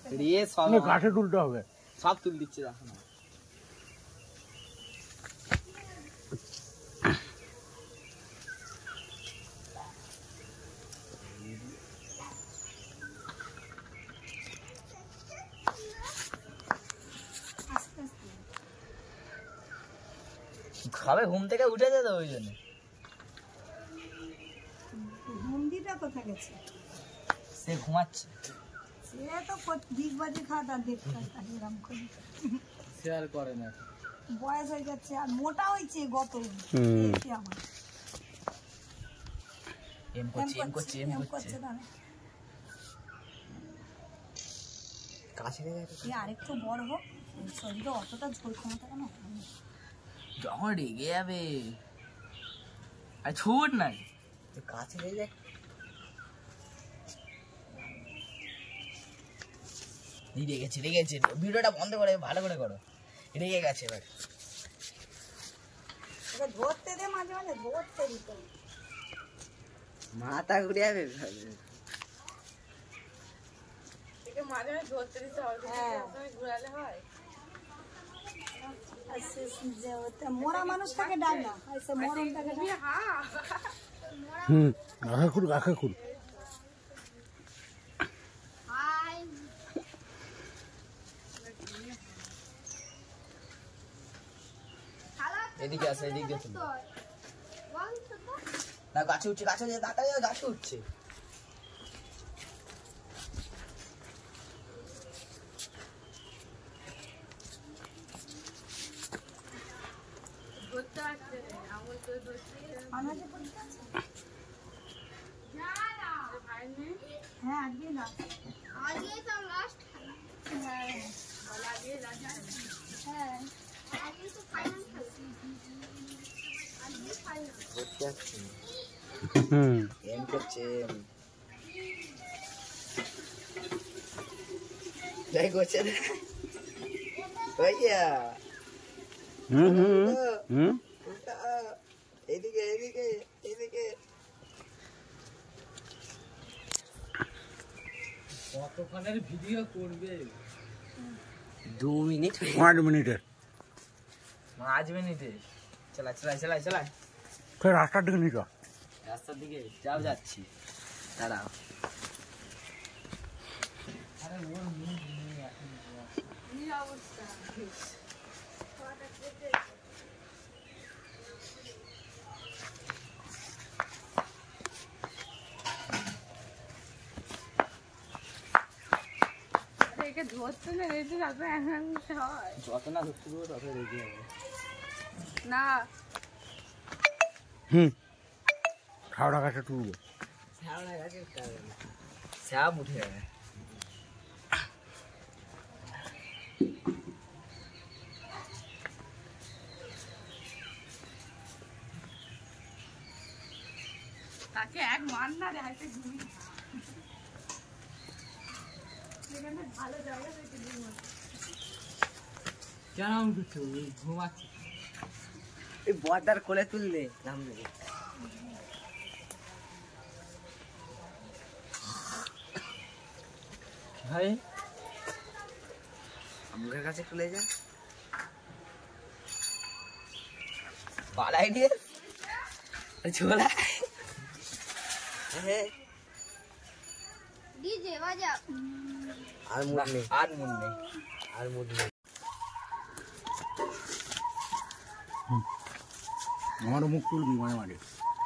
রে সব গাছে তুলতে হবে, সব তুল দিচ্ছে দেখো না। খাবে ঘুম থেকে উঠেছে তো ওই জন্য। বন্দিটা কোথায় গেছে? সে ঘুমাচ্ছে। সে তো দিগবাজি খাওয়া দেখতে এরকম করে শেয়ার করে না, বয়স হয়ে যাচ্ছে আর মোটা হয়েছে গত আমার। এম করছে আরেকটু বড় হোক, শরীরে অতটা ঝোল ক্ষমতা কেন যখন রেগে যাবে। আর ছুট নাই কাছে লেগে যায়। রেগেছে ভিডিওটা বন্ধ করে ভালো করে করো। রেগে গেছে এবার ধরতে দে, মাঝে মাঝে ধরতে দিতে মাথা ঘুরে যাবে। মাঝে মাঝে ধরতে দিতে হবে, ঘুরালে হয়। মরা মানুষটাকে ডাক না, মরণটাকে গাখা খুল। এদিকে আসে, এদিকে না গাছে উঠছে, গাছে উঠছে। হ্যাঁ আজকে না, আজকে তো লাস্ট। হ্যাঁ হ্যাঁ আজকে তো ফাইনাল খেলা। আজকে ফাইনাল। এম করছে যাই করছে ভাইয়া। এদিকে এদিকে এদিকে কতক্ষণের ভিডিও করবে? 2 মিনিট 5 মিনিটের 5 মিনিটে চালাই রাস্তার দিকে নিয়ে যাও। রাস্তার দিকে যাচ্ছি দাঁড়াও। আরে ওর মুখ নেই এখন কি অবস্থা। ধরতে না রেখে যত না ধরতে দেবো তত রেগে যাবে না। ছাওড়া গাছে তুলবো, সাপ উঠে যাবে। তাকে এক মান না রে, হাইতে ঘুমি ভালো জায়গা থেকে কেন ঘুমাচ্ছি? এই বর্দার কোলে তুললে নামবে ভাই, আমার কাছে তুলে যা পালাই দিয়ে ছোলা ডিজে বাজা। আর মুড নেই। আমারও মুখ তুলবি মাঝে মাঝে।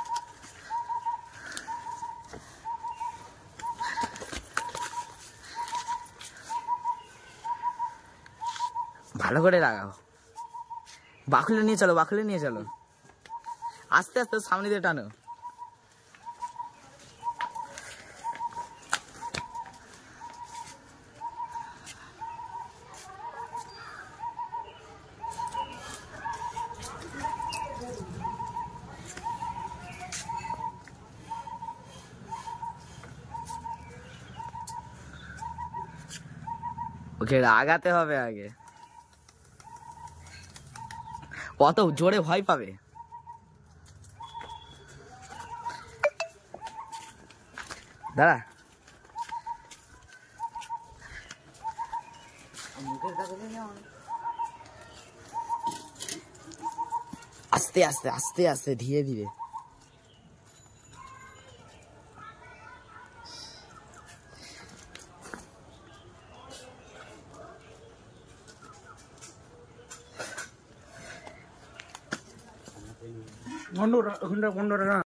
ভালো করে লাগাও, বাকুলে নিয়ে চলো, আস্তে আস্তে সামনে দিয়ে টানো। ওকে লাগাতে হবে আগে, কত জোরে ভয় পাবে। দাঁড়া আস্তে আস্তে আস্তে আস্তে ধীরে ধীরে বন্ধ ওখানটা বন্ধ রাখা